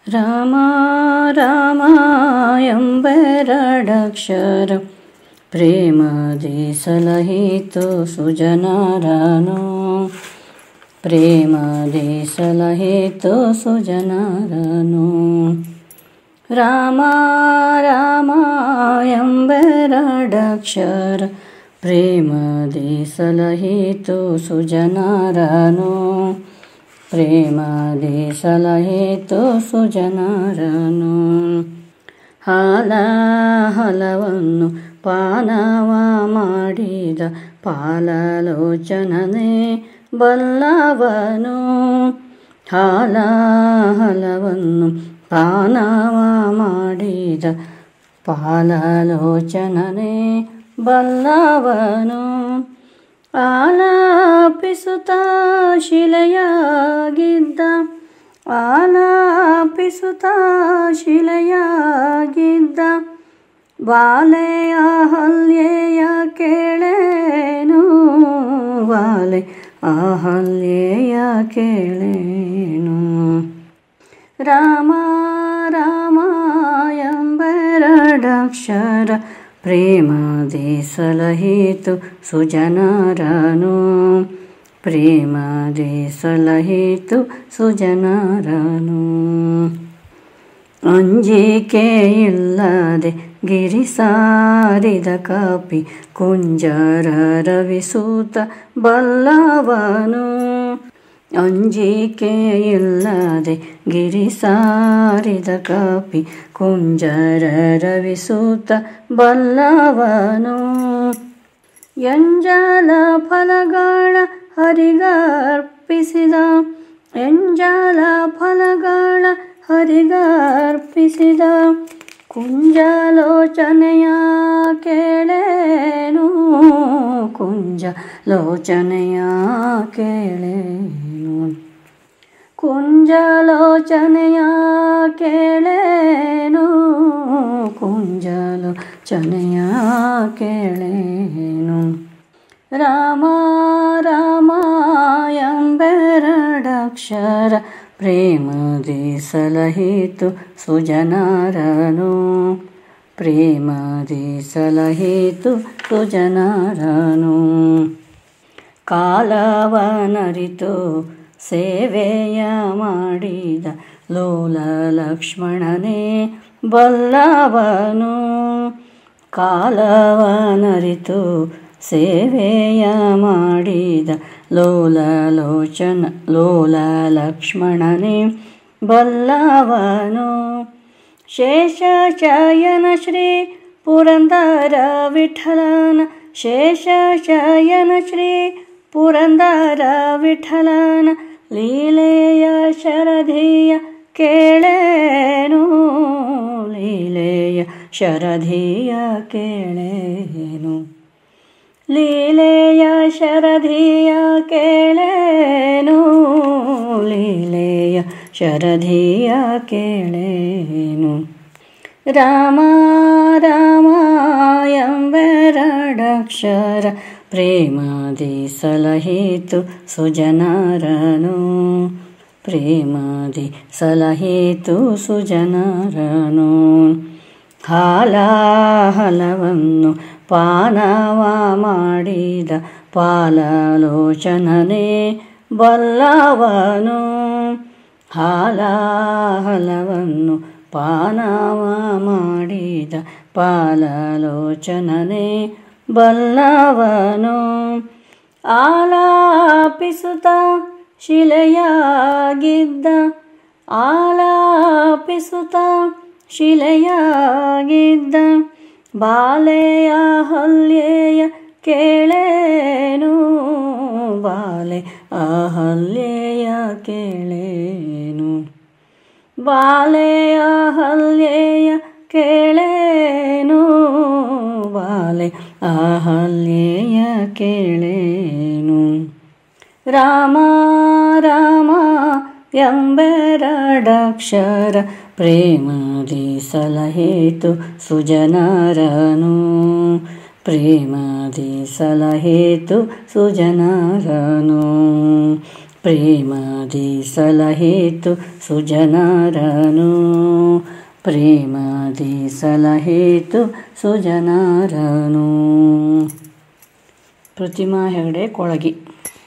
ರಾಮ ರಾಮ ಎಂಬೆರಡಕ್ಷರ ಪ್ರೇಮದಿ ಸಲಹಿತು ಸುಜನರನು. ಪ್ರೇಮದಿ ಸಲಹಿತು ಸುಜನರನು. ರಾಮ ರಾಮ ಎಂಬೆರಡಕ್ಷರ ಪ್ರೇಮದಿ ಸಲಹಿತು ಸುಜನರನು. ಪ್ರೇಮದಿ ಸಲಹಿತು ಸುಜನರನು. ಹಲವನ್ನು ಪಾನವ ಮಾಡಿದ ಪಾಲಲೋಚನನೇ ಬಲ್ಲವನು. ಹಲವನ್ನು ಪಾನವ ಮಾಡಿದ ಪಾಲಲೋಚನನೇ ಬಲ್ಲವನು. ಆಲಾಪಿಸುತ್ತ ಶಿಲೆಯಾಗಿದ್ದ ಆಲಾಪಿಸುತ್ತ ಶಿಲೆಯಾಗಿದ್ದ ಬಾಲೆಯ ಹಲ್ಯೆಯ ಕೇಳೇನು. ಬಾಲೆ ಹಲ್ಯೆಯ ಕೇಳೇನು. ರಾಮ ರಾಮ ಎಂಬೆರಡಕ್ಷರ ಪ್ರೇಮದಿ ಸಲಹಿತು ಸುಜನರನು. ಪ್ರೇಮದಿ ಸಲಹಿತು ಸುಜನರನು. ಅಂಜಿಕೆಯಿಲ್ಲದೆ ಗಿರಿ ಸಾರಿದ ಕಾಪಿ ಕುಂಜರ ರವಿಸೂತ ಬಲ್ಲವನು. ಅಂಜಿಕೆಯಿಲ್ಲದೆ ಗಿರಿ ಸಾರಿದ ಕಾಪಿ ಕುಂಜರ ರವಿಸೂತ ಬಲ್ಲವನು. ಎಂಜಲ ಫಲಗಳ ಹರಿಗರ್ಪಿಸಿದ ಎಂಜಲ ಫಲಗಳ ಹರಿಗರ್ಪಿಸಿದ ಕುಂಜಲೋಚನೆಯ ಕೇಳೇನು. ಕುಂಜಲೋಚನೆಯ ಕೇಳೇನು. ಕುಂಜಲೋಚನೆಯ ಕೇಳೇನು. ಕುಂಜಲೋಚನೆಯ ಕೇಳೇನು. ರಾಮ ರಾಮ ಎಂಬೆರಡಕ್ಷರ ಪ್ರೇಮದಿ ಸಲಹಿತು ಸುಜನರನು. ಪ್ರೇಮದಿ ಸಲಹಿತು ಸುಜನರನು. ಕಾಲವನರಿತು ಸೇವೆಯ ಮಾಡಿದ ಲೋಲ ಲಕ್ಷ್ಮಣನೇ ಬಲ್ಲವನು. ಕಾಲವನರಿತು ಸೇವೆಯ ಮಾಡಿದ ಲೋಲ ಲಕ್ಷ್ಮಣನೇ ಬಲ್ಲವನು. ಶೇಷಶಯನ ಶ್ರೀ ಪುರಂದರ ವಿಠಲನ ಶೇಷಶಯನ ಶ್ರೀ ಪುರಂದರ ವಿಠಲನ ಲೀಲೆಯ ಶರಧಿಯ ಕೇಳೇನು. ಲೀಲೆಯ ಶರಧಿಯ ಕೇಳೇನು. ಲೀಲೆಯ ಶರಧಿಯ ಕೇಳೇನು. ಲೀಲೆಯ ಶರಧಿಯ ಕೇಳೇನು. ರಾಮ ರಾಮ ಎಂಬೆರಡಕ್ಷರ ಪ್ರೇಮದಿ ಸಲಹಿತು ಸುಜನರನು. ಪ್ರೇಮದಿ ಸಲಹಿತು ಸುಜನರನು. ಹಲವನ್ನು ಪಾನವ ಮಾಡಿದ ಪಾಲಲೋಚನನೇ ಬಲ್ಲವನು. ಹಲವನ್ನು ಪಾನವ ಮಾಡಿದ ಪಾಲಲೋಚನನೇ ಬಲ್ಲವನು. ಆಲಾಪಿಸುತ್ತ ಶಿಲೆಯಾಗಿದ್ದ ಆಲಾಪಿಸುತ್ತ ಶಿಲೆಯಾಗಿದ್ದ ಬಾಲೆಯ ಹಲ್ಯೆಯ ಕೇಳೇನು. ಬಾಲೆ ಹಲ್ಯೆಯ ಕೇಳೇನು. ಬಾಲೆಯ ಹಲ್ಯೆಯ ಕೇಳೇನು. ಬಾಲೆ ಹಲ್ಯೆಯ ಕೇಳೇನು. ರಾಮ ರಾಮ ಎಂಬೆರಡಕ್ಷರ ಪ್ರೇಮದಿ ಸಲಹಿತು ಸುಜನರನು. ಪ್ರೇಮದಿ ಸಲಹಿತು ಸುಜನರನು. ಪ್ರೇಮದಿ ಸಲಹಿತು ಸುಜನರನು ಪ್ರೇಮದಿ ಸಲಹಿತು ಸುಜನರನು. ಪ್ರತಿಮಾ ಹೆಗಡೆ ಕೊಳಗಿ.